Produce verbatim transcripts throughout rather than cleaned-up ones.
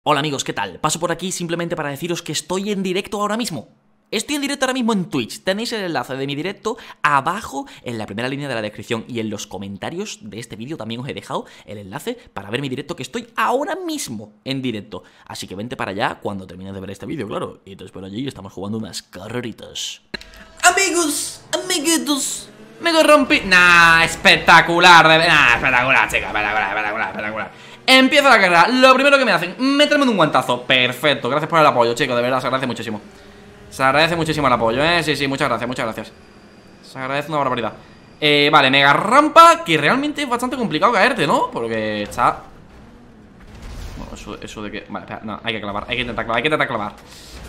Hola amigos, ¿qué tal? Paso por aquí simplemente para deciros que estoy en directo ahora mismo. Estoy en directo ahora mismo en Twitch. Tenéis el enlace de mi directo abajo en la primera línea de la descripción. Y en los comentarios de este vídeo también os he dejado el enlace para ver mi directo, que estoy ahora mismo en directo. Así que vente para allá cuando termines de ver este vídeo, claro. Y te espero allí y estamos jugando unas carreritas. Amigos, amiguitos, me rompí. Nah, espectacular. Nah, espectacular, chica, espectacular, espectacular, espectacular. Empieza la carrera. Lo primero que me hacen, meterme en un guantazo. Perfecto, gracias por el apoyo, chicos. De verdad, se agradece muchísimo. Se agradece muchísimo el apoyo, ¿eh? Sí, sí, muchas gracias, muchas gracias. Se agradece una barbaridad. Eh, vale, mega rampa, que realmente es bastante complicado caerte, ¿no? Porque está... Bueno, eso, eso de que... Vale, espera, no, hay que clavar, hay que intentar clavar, hay que intentar clavar.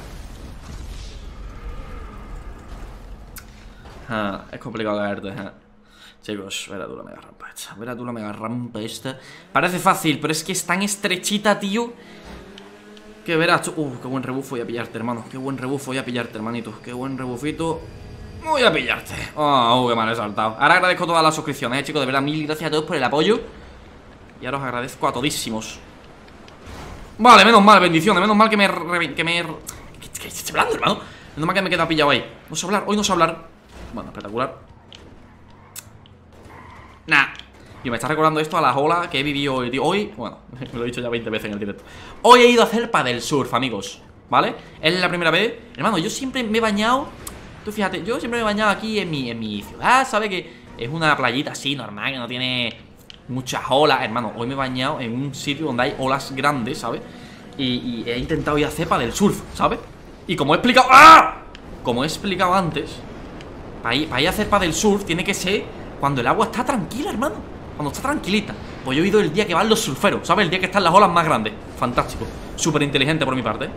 Ah, es complicado caerte, ¿eh? Chicos, verá tú la mega rampa esta. Verá tú la mega rampa esta. Parece fácil, pero es que es tan estrechita, tío, que verás tú. Uh, qué buen rebufo voy a pillarte, hermano. Qué buen rebufo voy a pillarte, hermanito. Qué buen rebufito voy a pillarte. Oh, uh, qué mal he saltado. Ahora agradezco todas las suscripciones, eh, chicos. De verdad, mil gracias a todos por el apoyo. Y ahora os agradezco a todísimos. Vale, menos mal, bendiciones. Menos mal que me... Que me... ¿Qué, qué estoy hablando, hermano? Menos mal que me he quedado pillado ahí. No sé hablar, hoy no sé hablar. Bueno, espectacular. Nah, yo me está recordando esto a las olas que he vivido hoy, tío. Hoy, bueno, me lo he dicho ya veinte veces en el directo. Hoy he ido a hacer paddle surf, amigos, ¿vale? Es la primera vez. Hermano, yo siempre me he bañado. Tú fíjate, yo siempre me he bañado aquí en mi, en mi ciudad, ¿sabes? Que es una playita así, normal, que no tiene muchas olas. Hermano, hoy me he bañado en un sitio donde hay olas grandes, ¿sabes? Y, y he intentado ir a hacer paddle surf, ¿sabes? Y como he explicado... ¡Ah! Como he explicado antes, para ir, para ir a hacer paddle surf tiene que ser cuando el agua está tranquila, hermano. Cuando está tranquilita. Pues yo he ido el día que van los surferos, ¿sabes? El día que están las olas más grandes. Fantástico. Súper inteligente por mi parte.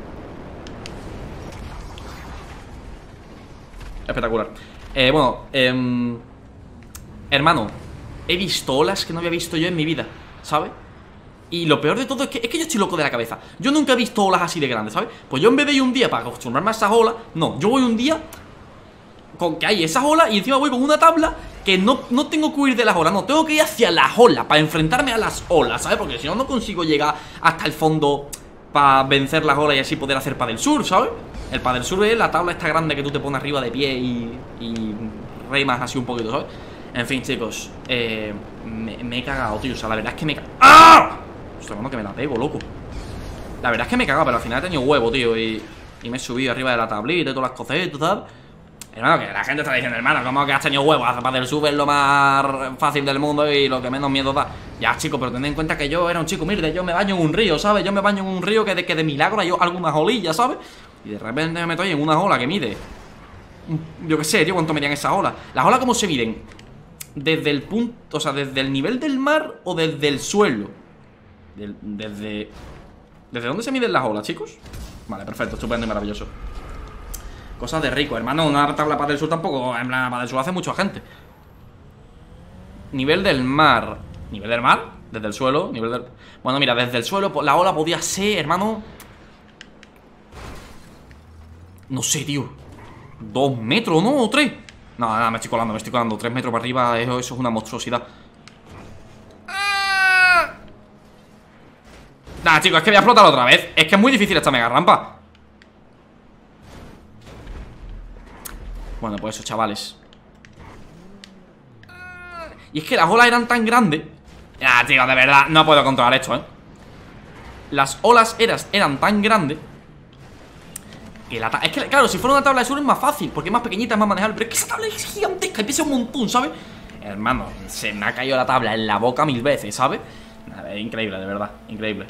Espectacular. Eh, bueno, eh, hermano, he visto olas que no había visto yo en mi vida, ¿sabes? Y lo peor de todo es que, es que yo estoy loco de la cabeza. Yo nunca he visto olas así de grandes, ¿sabes? Pues yo en vez de ir un día para acostumbrarme a esas olas, no, yo voy un día con que hay esas olas y encima voy con una tabla que no, no tengo que huir de las olas, no, tengo que ir hacia las olas para enfrentarme a las olas, ¿sabes? Porque si no, no consigo llegar hasta el fondo para vencer las olas y así poder hacer paddle surf, ¿sabes? El paddle surf es la tabla esta grande que tú te pones arriba de pie y, y remas así un poquito, ¿sabes? En fin, chicos, eh, me, me he cagado, tío, o sea, la verdad es que me he cagado. ¡Ah! Ostras, hermano, que me la pego, loco. La verdad es que me he cagado, pero al final he tenido huevo, tío, y, y me he subido arriba de la tablita y todas las cositas, ¿sabes? Hermano, que la gente está diciendo, hermano, ¿cómo que has tenido huevos? Para el sub es lo más fácil del mundo y lo que menos miedo da. Ya, chico, pero tened en cuenta que yo era un chico humilde. Yo me baño en un río, ¿sabes? Yo me baño en un río que de, que de milagro hay algunas olillas, ¿sabes? Y de repente me meto ahí en una ola que mide, yo qué sé, tío, ¿cuánto medían esas olas? ¿Las olas cómo se miden? Desde el punto, o sea, desde el nivel del mar o desde el suelo. Del, desde... ¿Desde dónde se miden las olas, chicos? Vale, perfecto, estupendo y maravilloso. Cosas de rico, hermano, una tabla para el sur tampoco. En plan, para el sur hace mucha gente. Nivel del mar. ¿Nivel del mar? Desde el suelo, nivel del... Bueno, mira, desde el suelo la ola podía ser, hermano, no sé, tío, dos metros, ¿no? ¿O tres? No, nada, me estoy colando, me estoy colando. Tres metros para arriba, eso, eso es una monstruosidad. ¡Ah! Nah, chicos, es que voy a explotar otra vez. Es que es muy difícil esta mega rampa. Bueno, pues eso, chavales. Y es que las olas eran tan grandes. Ah, tío, de verdad, no puedo controlar esto, ¿eh? Las olas eras, eran tan grandes que la tabla... Es que, claro, si fuera una tabla de surf es más fácil, porque es más pequeñita, es más manejable. Pero es que esa tabla es gigantesca y pesa un montón, ¿sabes? Hermano, se me ha caído la tabla en la boca mil veces, ¿sabes? Nada, es increíble, de verdad, increíble.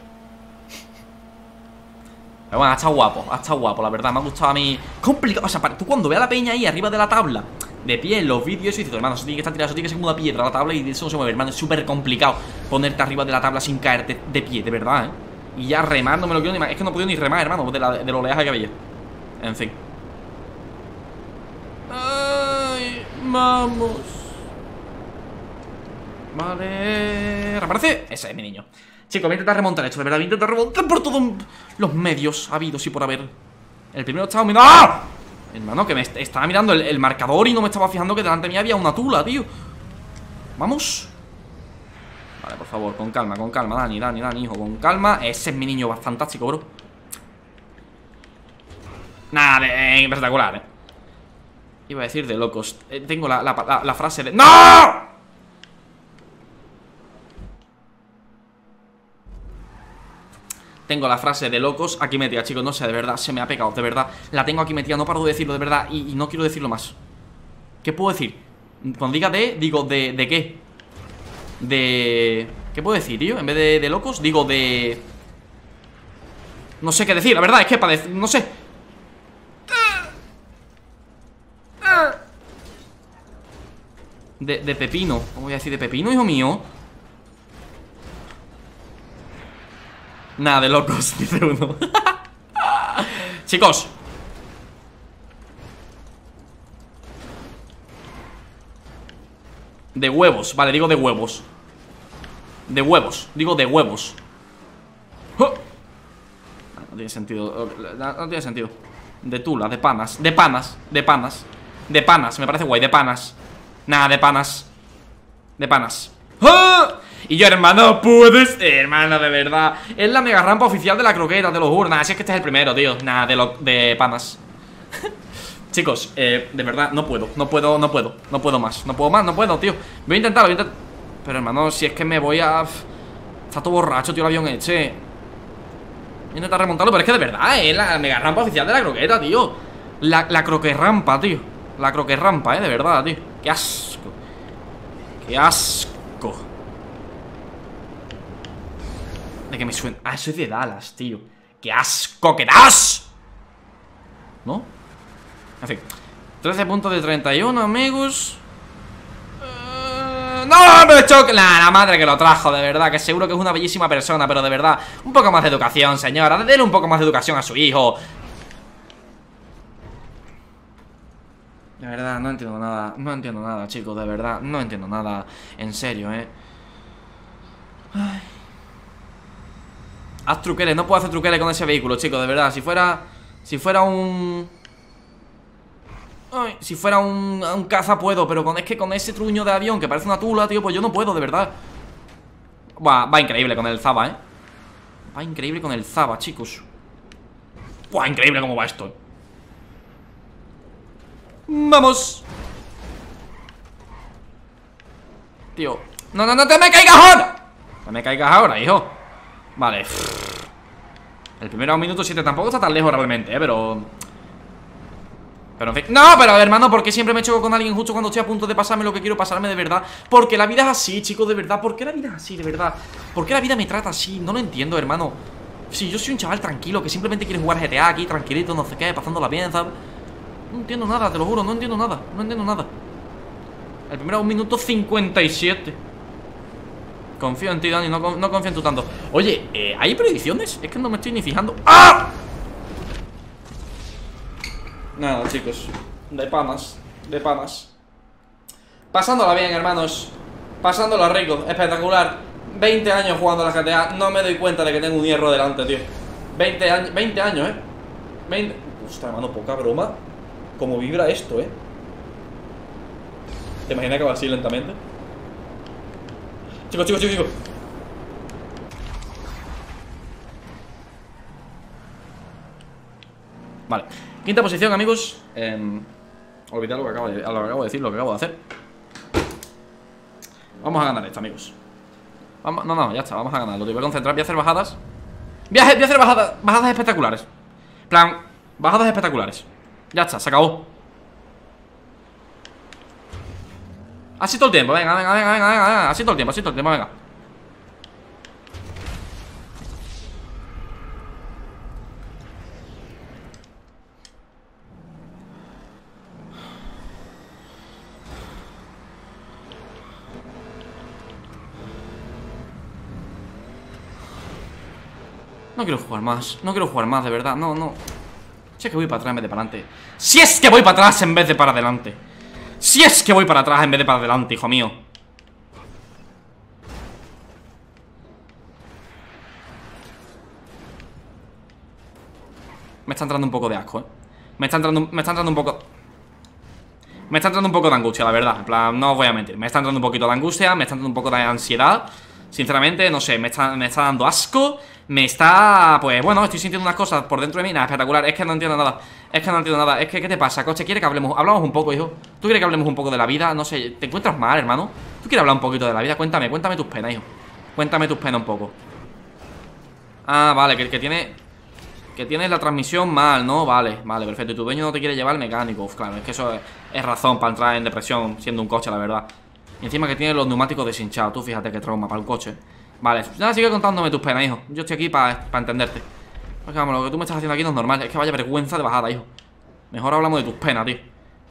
Pero bueno, ha estado guapo, ha estado guapo, la verdad, me ha gustado a mí. Complicado, o sea, para, tú cuando veas a la peña ahí arriba de la tabla, de pie en los vídeos, y dices, hermano, eso tiene que estar tirado, eso tiene que ser como una piedra la tabla y eso no se mueve, hermano, es súper complicado ponerte arriba de la tabla sin caerte de pie, de verdad, ¿eh? Y ya remar, no me lo quiero ni más, es que no he podido ni remar, hermano, de la, del oleaje que había. En fin. Ay, vamos. Vale, reaparece. Ese es mi niño. Chicos, voy a intentar remontar esto, de verdad, voy a intentar remontar por todos los medios habidos y por haber. El primero estaba mirando... ¡Ah! Hermano, que me est estaba mirando el, el marcador y no me estaba fijando que delante de mí había una tula, tío. Vamos. Vale, por favor, con calma, con calma, Dani, Dani, Dani, hijo, con calma. Ese es mi niño, va fantástico, bro. Nada, de, espectacular, eh. Iba a decir de locos. eh, Tengo la, la, la, la frase de... ¡No! Tengo la frase de locos aquí metida, chicos. No sé, de verdad, se me ha pegado, de verdad. La tengo aquí metida, no paro de decirlo, de verdad. Y, y no quiero decirlo más. ¿Qué puedo decir? Cuando diga de, digo de, ¿de qué? De... ¿Qué puedo decir, tío? En vez de, de locos, digo de... No sé qué decir, la verdad, es que para decir... No sé. De, de pepino. ¿Cómo voy a decir de pepino, hijo mío? Nada, de locos, dice uno. Chicos. De huevos, vale, digo de huevos. De huevos, digo de huevos. No tiene sentido. No tiene sentido. De tula, de panas, de panas, de panas. De panas, me parece guay, de panas. Nada, de panas. De panas. ¡Ah! Y yo, hermano, puedes, hermano, de verdad. Es la mega rampa oficial de la croqueta, te lo juro. Nada, si es que este es el primero, tío. Nada, de, lo, de panas. Chicos, eh, de verdad, no puedo, no puedo, no puedo. No puedo más, no puedo más, no puedo, tío. Voy a intentarlo, voy a intentar... Pero, hermano, si es que me voy a... Está todo borracho, tío, el avión este. Voy a intentar remontarlo, pero es que de verdad, es la mega rampa oficial de la croqueta, tío. La, la croquerrampa, tío. La croquerrampa, eh, de verdad, tío. Qué asco. Qué asco. De que me suena. Ah, eso es de Dallas, tío. ¡Qué asco que das! ¿No? En fin. trece puntos de treinta y uno, amigos. Uh, ¡No! ¡Me choque! La, la madre que lo trajo, de verdad. Que seguro que es una bellísima persona, pero de verdad. Un poco más de educación, señora. Dele un poco más de educación a su hijo. De verdad, no entiendo nada. No entiendo nada, chicos, de verdad. No entiendo nada. En serio, eh. Ay. Haz truqueles, no puedo hacer truqueles con ese vehículo, chicos, de verdad. Si fuera... Si fuera un... Ay, si fuera un, un caza puedo, pero con, es que con ese truño de avión que parece una tula, tío, pues yo no puedo, de verdad. Buah, va increíble con el Zaba, eh. Va increíble con el Zaba, chicos. Buah, increíble cómo va esto. Vamos. Tío, no, no, no te me caigas ahora. No me caigas ahora, hijo. Vale. El primero a un minuto siete tampoco está tan lejos realmente, eh, pero... Pero en fin... No, pero hermano, ¿por qué siempre me choco con alguien justo cuando estoy a punto de pasarme lo que quiero pasarme de verdad? Porque la vida es así, chicos, de verdad. ¿Por qué la vida es así, de verdad? ¿Por qué la vida me trata así? No lo entiendo, hermano. Si yo soy un chaval tranquilo que simplemente quiere jugar G T A aquí, tranquilito, no sé qué, pasándola bien, ¿sabes? No entiendo nada, te lo juro, no entiendo nada. No entiendo nada. El primero a un minuto cincuenta y siete. Confío en ti, Dani, no, no confío en tu tanto. Oye, eh, ¿hay predicciones? Es que no me estoy ni fijando. ¡Ah! Nada, chicos. De panas, de panas. Pasándola bien, hermanos. Pasándola rico, espectacular. veinte años jugando a la G T A. No me doy cuenta de que tengo un hierro delante, tío. veinte años, veinte años, eh veinte. Ostras, hermano, poca broma. Como vibra esto, eh. ¿Te imaginas que va así lentamente? Chicos, chicos, chicos, chicos. Vale, quinta posición, amigos. eh, Olvidad lo que acabo de, lo que acabo de decir, lo que acabo de hacer. Vamos a ganar esto, amigos. Vamos, no, no, ya está, vamos a ganarlo. Te voy a concentrar, voy a hacer bajadas. Voy a, voy a hacer bajadas, bajadas espectaculares. Plan, bajadas espectaculares. Ya está, se acabó. Así todo el tiempo, venga, venga, venga, venga, venga. Así todo el tiempo, así todo el tiempo, venga. No quiero jugar más, no quiero jugar más, de verdad, no, no. Si es que voy para atrás en vez de para adelante. Si es que voy para atrás en vez de para adelante. Si es que voy para atrás en vez de para adelante, hijo mío. Me está entrando un poco de asco, eh. Me está entrando, me está entrando un poco... Me está entrando un poco de angustia, la verdad. En plan, no os voy a mentir. Me está entrando un poquito de angustia, me está entrando un poco de ansiedad. Sinceramente, no sé, me está, me está dando asco. Me está, pues bueno, estoy sintiendo unas cosas por dentro de mí. Nada, espectacular, es que no entiendo nada. Es que no entiendo nada, es que, ¿qué te pasa, coche? ¿Quiere que hablemos? Hablamos un poco, hijo. ¿Tú quieres que hablemos un poco de la vida? No sé, ¿te encuentras mal, hermano? ¿Tú quieres hablar un poquito de la vida? Cuéntame, cuéntame tus penas, hijo. Cuéntame tus penas un poco. Ah, vale, que, que tiene... Que tienes la transmisión mal, ¿no? Vale, vale, perfecto. Y tu dueño no te quiere llevar al mecánico. Uf, claro, es que eso es, es razón para entrar en depresión siendo un coche, la verdad. Y encima que tiene los neumáticos deshinchados. Tú fíjate qué trauma para el coche. Vale, nada, sigue contándome tus penas, hijo. Yo estoy aquí para pa entenderte. Porque vamos, lo que tú me estás haciendo aquí no es normal. Es que vaya vergüenza de bajada, hijo. Mejor hablamos de tus penas, tío.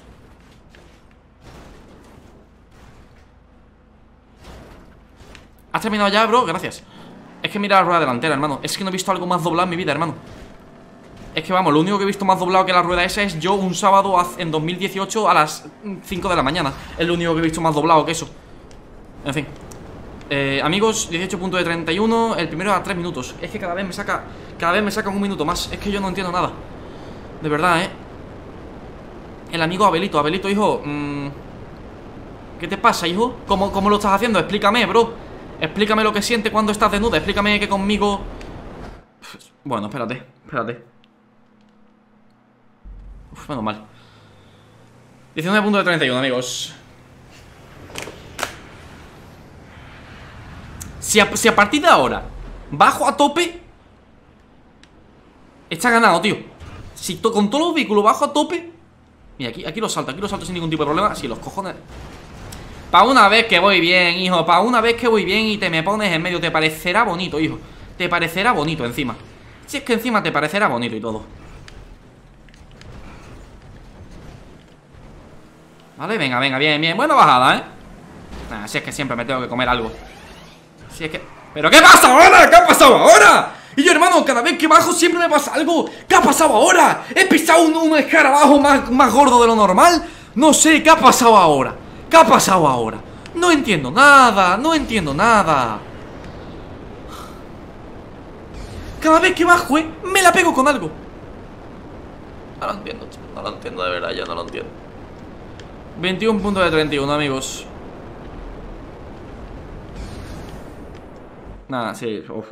¿Has terminado ya, bro? Gracias. Es que mira la rueda delantera, hermano. Es que no he visto algo más doblado en mi vida, hermano. Es que vamos, lo único que he visto más doblado que la rueda esa es yo un sábado en dos mil dieciocho a las cinco de la mañana. Es lo único que he visto más doblado que eso. En fin. Eh, amigos, dieciocho punto treinta y uno. El primero a tres minutos. Es que cada vez me saca Cada vez me sacan un minuto más. Es que yo no entiendo nada. De verdad, eh El amigo Abelito, Abelito, hijo, mmm, ¿qué te pasa, hijo? ¿Cómo, ¿Cómo lo estás haciendo? Explícame, bro. Explícame lo que sientes cuando estás desnuda. Explícame que conmigo... Bueno, espérate, espérate. Uf, menos mal. diecinueve punto treinta y uno, amigos. Si a, si a partir de ahora bajo a tope, está ganado, tío. Si to, con todos los vehículos bajo a tope. Mira, aquí, aquí lo salto, aquí lo salto sin ningún tipo de problema. Si los cojones. Pa' una vez que voy bien, hijo. Pa' una vez que voy bien y te me pones en medio. Te parecerá bonito, hijo. Te parecerá bonito encima. Si es que encima te parecerá bonito y todo. Vale, venga, venga, bien, bien. Buena bajada, ¿eh? Nah, si es que siempre me tengo que comer algo. Si es que... ¿Pero qué pasa ahora? ¿Qué ha pasado ahora? Y yo, hermano, cada vez que bajo siempre me pasa algo. ¿Qué ha pasado ahora? ¿He pisado un, un escarabajo más, más gordo de lo normal? No sé, ¿qué ha pasado ahora? ¿Qué ha pasado ahora? No entiendo nada, no entiendo nada. Cada vez que bajo, eh, me la pego con algo. No lo entiendo, chico, no lo entiendo de verdad, yo no lo entiendo. veintiuno punto treinta y uno, amigos. Nada, sí, uf.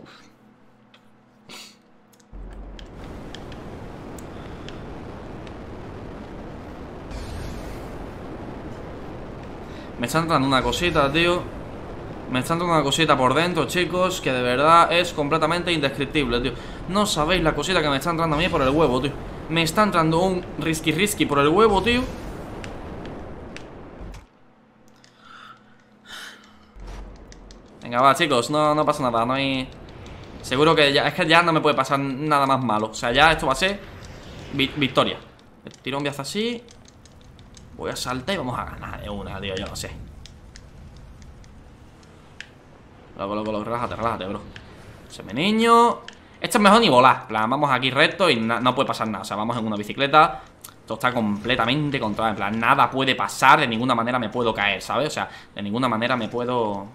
Me está entrando una cosita, tío. Me está entrando una cosita por dentro, chicos, que de verdad es completamente indescriptible, tío. No sabéis la cosita que me está entrando a mí por el huevo, tío. Me está entrando un risky risky por el huevo, tío. Venga, va, chicos, no, no pasa nada, no hay... Seguro que ya, es que ya no me puede pasar nada más malo. O sea, ya esto va a ser vi victoria. Tiro un viaje así. Voy a saltar y vamos a ganar de una, tío, yo no sé. Loco, loco, loco, relájate, relájate, bro. Se me niño. Esto es mejor ni volar. Plan, vamos aquí recto y no puede pasar nada. O sea, vamos en una bicicleta. Esto está completamente controlado. En plan, nada puede pasar. De ninguna manera me puedo caer, ¿sabes? O sea, de ninguna manera me puedo...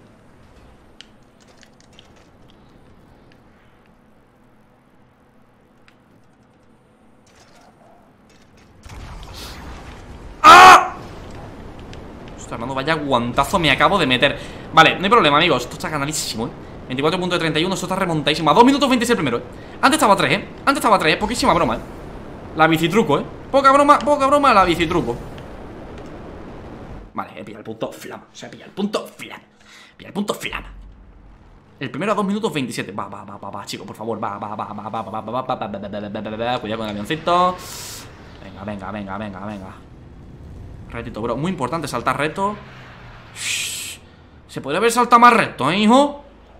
Hermano, vaya guantazo me acabo de meter. Vale, no hay problema, amigos. Esto está ganadísimo, ¿eh? veinticuatro punto treinta y uno, esto está remontadísimo. A dos minutos veintiséis el primero, ¿eh? Antes estaba a tres, ¿eh? Antes estaba a tres, ¿eh? Poquísima broma, ¿eh? La bicitruco, ¿eh? Poca broma, poca broma la bicitruco. Vale, he pillado el punto flama. O sea, he pillado el punto flama. Pilla el punto flama. El primero a dos minutos veintisiete. Va, va, va, va, va, chicos, por favor. Va, va, va, va, va, va, va, va, va, va. Cuidado con el avioncito. Venga, venga, venga, venga, venga. Retito, bro, muy importante saltar recto. Shh. Se podría haber saltado más recto, ¿eh, hijo?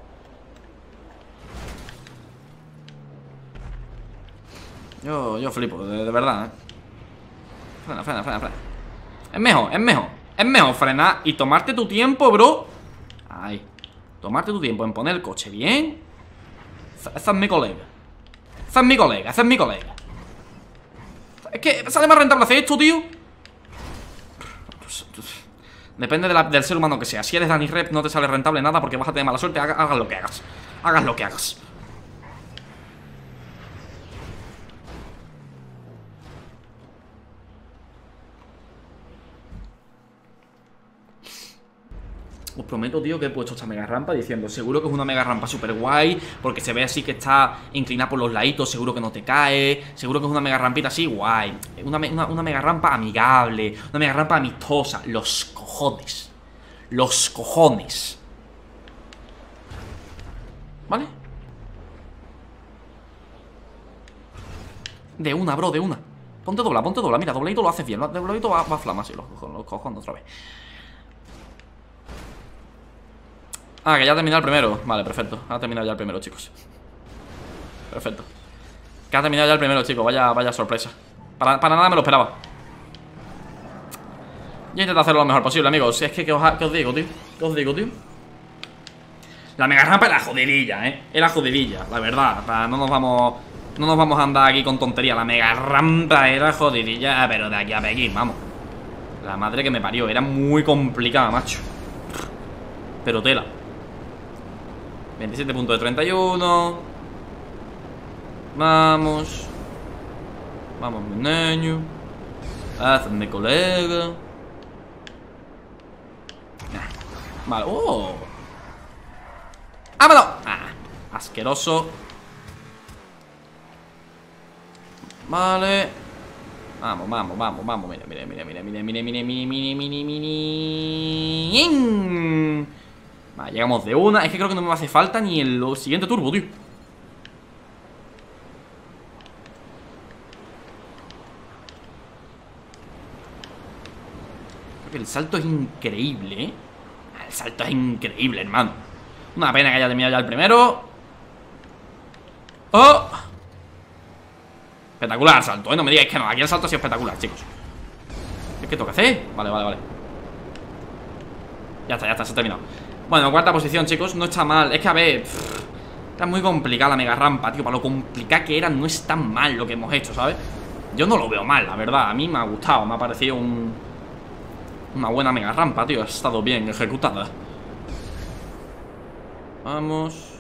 Yo, yo flipo, de, de verdad, ¿eh? Frena, frena, frena, frena. Es mejor, es mejor Es mejor frenar y tomarte tu tiempo, bro. Ahí. Tomarte tu tiempo en poner el coche bien. Esa es mi colega. Esa es mi colega, esa es mi colega. Es que sale más rentable hacer esto, tío. Depende de la, del ser humano que sea. Si eres Dani Rep no te sale rentable nada porque vas a tener mala suerte. Hagas, hagas lo que hagas. Hagas lo que hagas. Os prometo, tío, que he puesto esta mega rampa diciendo, seguro que es una mega rampa súper guay, porque se ve así que está inclinada por los laditos, seguro que no te cae, seguro que es una mega rampita así guay. Una, una, una mega rampa amigable, una mega rampa amistosa. Los cojones. Los cojones. ¿Vale? De una, bro, de una. Ponte dobla, ponte dobla, mira, dobladito lo haces bien. Dobladito va, va a flama, sí, los cojones, los cojones otra vez. Ah, que ya ha terminado el primero. Vale, perfecto. Ha terminado ya el primero, chicos. Perfecto. Que ha terminado ya el primero, chicos. Vaya, vaya sorpresa. Para, para nada me lo esperaba. Yo intento hacerlo lo mejor posible, amigos. Es que, ¿qué os, qué os digo, tío? ¿Qué os digo, tío? La mega rampa era jodidilla, ¿eh? Era jodidilla, la verdad. Para, no nos vamos... No nos vamos a andar aquí con tontería. La mega rampa era jodidilla, pero de aquí a Pekín, vamos. La madre que me parió. Era muy complicada, macho. Pero tela. veintisiete punto treinta y uno. Vamos. Vamos, mi niño. Hazme colega. Vale, oh. ¡Vámonos! Ah, asqueroso. Vale. Vamos, vamos, vamos, vamos. Mira, mira, mira, mira, mira, mira, mira, mira, mira, mira, mira. Vale, llegamos de una. Es que creo que no me hace falta ni el siguiente turbo, tío. Creo que el salto es increíble, ¿eh? El salto es increíble, hermano. Una pena que haya terminado ya el primero. ¡Oh! Espectacular salto, ¿eh? No me digáis que no. Aquí el salto ha sido espectacular, chicos. ¿Qué, qué toca hacer? Vale, vale, vale. Ya está, ya está, se ha terminado. Bueno, cuarta posición, chicos. No está mal. Es que, a ver, pff, era muy complicada la mega rampa, tío. Para lo complicada que era, no es tan mal lo que hemos hecho, ¿sabes? Yo no lo veo mal, la verdad. A mí me ha gustado. Me ha parecido un... una buena mega rampa, tío. Ha estado bien ejecutada. Vamos.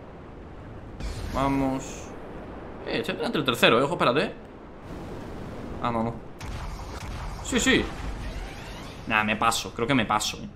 Vamos. Eh, estoy entre el tercero, eh. Ojo, espérate. Ah, no, no. Sí, sí. Nah, me paso. Creo que me paso, eh.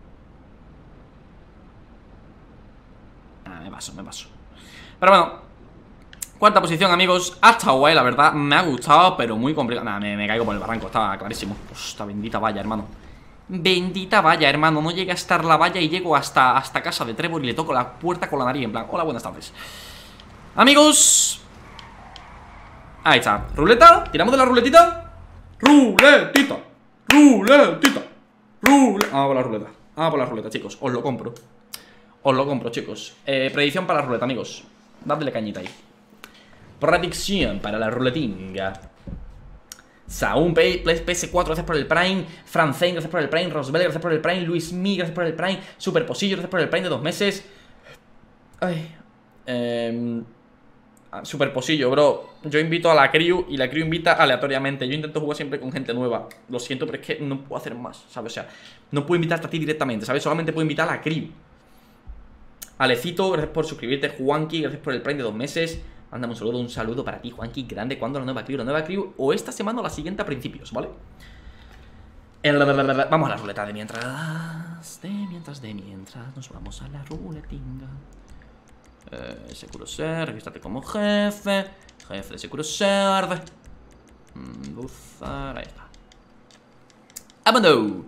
Nah, me paso, me paso. Pero bueno. Cuarta posición, amigos. Ha estado guay, la verdad. Me ha gustado, pero muy complicado. Nah, me, me caigo por el barranco. Estaba clarísimo. Hostia, bendita valla, hermano. Bendita valla, hermano. No llegué a estar la valla y llego hasta, hasta casa de Trevor y le toco la puerta con la nariz en plan, hola, buenas tardes. Amigos. Ahí está. Ruleta. Tiramos de la ruletita. Ruletita. Ruletita. Ruletita. Vamos por la ruleta. Vamos por la ruleta, chicos. Os lo compro. Os lo compro, chicos. eh, Predicción para la ruleta, amigos. Dadle cañita ahí. Predicción para la ruletinga. Saúl, P S cuatro, gracias por el Prime. Francén, gracias por el Prime. Rosbel, gracias por el Prime. Luis Mi, gracias por el Prime. Super Posillo, gracias por el Prime de dos meses. Ay. Eh, Super Posillo, bro. Yo invito a la crew y la crew invita aleatoriamente. Yo intento jugar siempre con gente nueva. Lo siento, pero es que no puedo hacer más, ¿sabes? O sea, no puedo invitarte a ti directamente, ¿sabes? Solamente puedo invitar a la crew. Alecito, gracias por suscribirte. Juanqui, gracias por el Prime de dos meses. Mándame un saludo, un saludo para ti, Juanqui. Grande, ¿cuándo la nueva crew? La nueva crew o esta semana o la siguiente a principios, ¿vale? El... Vamos a la ruleta de mientras. De mientras, de mientras. Nos vamos a la ruletinga. Eh, Securoser, regístrate como jefe. Jefe de Securoser. Buzar, ahí está. ¡Vámonos!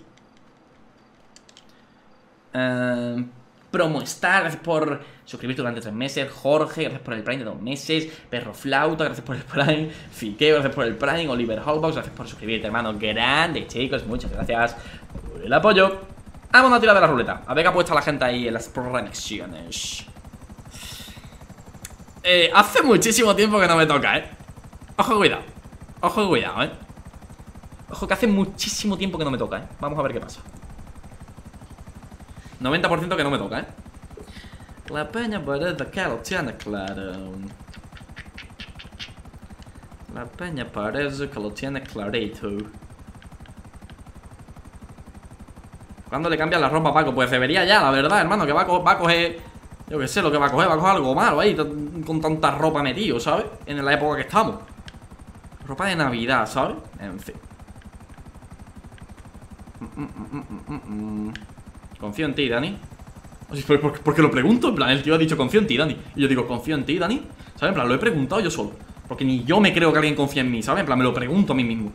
Eh, Promo Star, gracias por suscribirte durante tres meses. Jorge, gracias por el Prime de dos meses. Perro Flauta, gracias por el Prime. Fiqueo, gracias por el Prime. Oliver Hallbox, gracias por suscribirte, hermano. Grande, chicos, muchas gracias por el apoyo. Vamos a tirar de la ruleta. A ver qué ha puesto la gente ahí en las predicciones. Eh, hace muchísimo tiempo que no me toca, eh. Ojo, cuidado. Ojo, cuidado, eh. Ojo, que hace muchísimo tiempo que no me toca, eh. Vamos a ver qué pasa. noventa por ciento que no me toca, eh. La peña parece que lo tiene claro. La peña parece que lo tiene clarito. ¿Cuándo le cambian la ropa a Paco? Pues debería ya, la verdad, hermano. Que va a, co va a coger... Yo que sé lo que va a coger. Va a coger algo malo ahí, con tanta ropa metido, ¿sabes? En la época que estamos. Ropa de Navidad, ¿sabes? En fin. Mm, mm, mm, mm, mm. Confío en ti, Dani. Porque lo pregunto, en plan, el tío ha dicho confío en ti, Dani. Y yo digo, confío en ti, Dani. ¿Sabes? En plan, lo he preguntado yo solo. Porque ni yo me creo que alguien confía en mí, ¿sabes? En plan, me lo pregunto a mí mismo.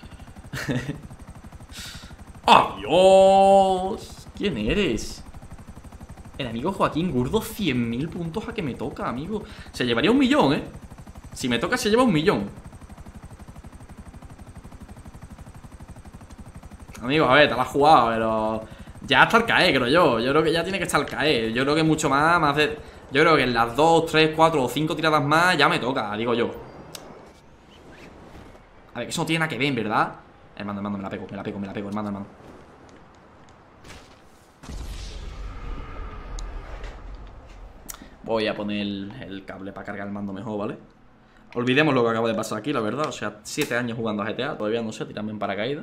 ¡Adiós! ¿Quién eres? El amigo Joaquín Gurdo, cien mil puntos a que me toca, amigo. Se llevaría un millón, ¿eh? Si me toca, se lleva un millón. Amigo, a ver, te la has jugado, pero... Ya está el CAE, creo yo. Yo creo que ya tiene que estar el CAE. Yo creo que mucho más, más de... Yo creo que en las dos, tres, cuatro o cinco tiradas más ya me toca, digo yo. A ver, que eso no tiene nada que ver, ¿verdad? Hermano, hermano, me la pego, me la pego, me la pego, hermano, hermano. Voy a poner el, el cable para cargar el mando mejor, ¿vale? Olvidemos lo que acaba de pasar aquí, la verdad. O sea, siete años jugando a G T A. Todavía no sé, tirarme en paracaídas.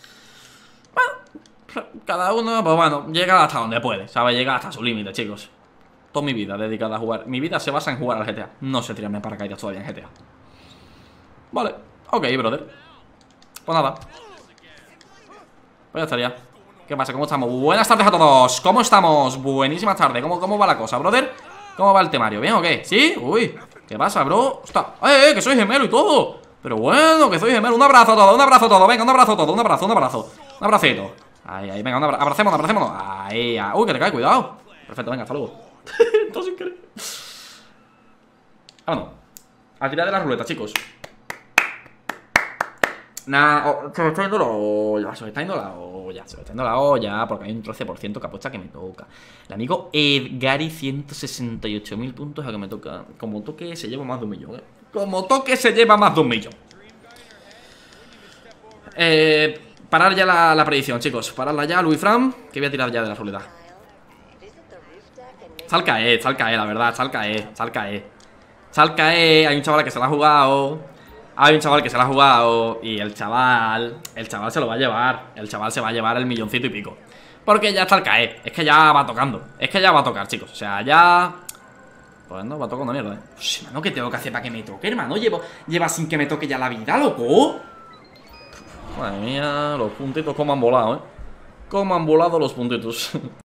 Bueno, cada uno, pues bueno, llega hasta donde puede, ¿sabes? Llega hasta su límite, chicos. Toda mi vida dedicada a jugar. Mi vida se basa en jugar al G T A. No sé tirarme en paracaídas todavía en G T A. Vale, ok, brother. Pues nada. Pues ya estaría. ¿Qué pasa? ¿Cómo estamos? Buenas tardes a todos. ¿Cómo estamos? Buenísima tarde. ¿Cómo, cómo va la cosa, brother? ¿Cómo va el temario? ¿Bien o qué? ¿Sí? Uy. ¿Qué pasa, bro? Está. ¡Eh, eh! Que soy gemelo y todo. Pero bueno, que soy gemelo. Un abrazo a todos, un abrazo a todos. Venga, un abrazo a todos. Un abrazo, un abrazo. Un abracito. Ahí, ahí, venga, un abra abracémonos, abracémonos. Ahí, ahí. Uy, que te cae, cuidado. Perfecto, venga, hasta luego. Todo sin querer. Vámonos. A tirar de la ruleta, chicos. Nah, oh, se me está yendo la olla, se me está yendo la olla, se me está yendo la olla, porque hay un trece por ciento que apuesta que me toca. El amigo Edgari, ciento sesenta y ocho mil puntos a que me toca. Como toque se lleva más de un millón, eh. Como toque se lleva más de un millón. Eh, parar ya la, la predicción, chicos. Pararla ya, Luis Fran, que voy a tirar ya de la ruleta. Salca E, salca E, la verdad, salca E, salca E. Salca E, hay un chaval que se la ha jugado. Hay un chaval que se la ha jugado. Y el chaval, el chaval se lo va a llevar. El chaval se va a llevar el milloncito y pico. Porque ya está el CAE, es que ya va tocando. Es que ya va a tocar, chicos, o sea, ya... Pues no, va a tocar una mierda, eh. Uy, hermano, ¿qué tengo que hacer para que me toque, hermano? Llevo, lleva sin que me toque ya la vida, loco. Madre mía, los puntitos como han volado, eh. Como han volado los puntitos.